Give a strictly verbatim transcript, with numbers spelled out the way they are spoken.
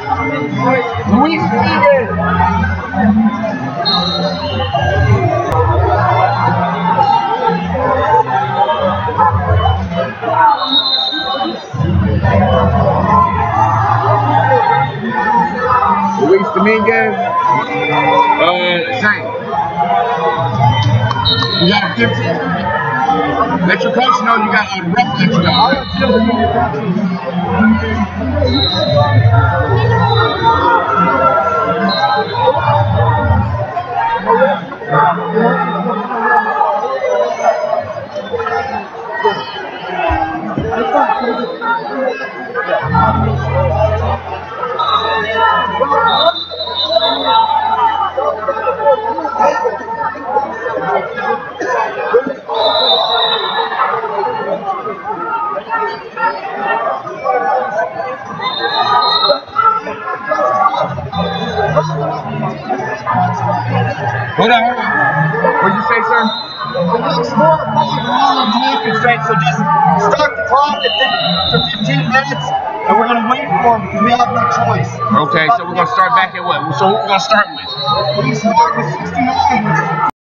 Luis Miguel. Luis Dominguez. Uh, Zane. You got a fifteen? Let your coach know you got a ref that you got. Hold on, hold on. What'd you say, sir? It looks more long time constraint, so just start the clock for fifteen minutes, and we're going to wait for them because we have no choice. Okay, so we're going to start back at what? So what we're going to start with? We start with sixty-nine.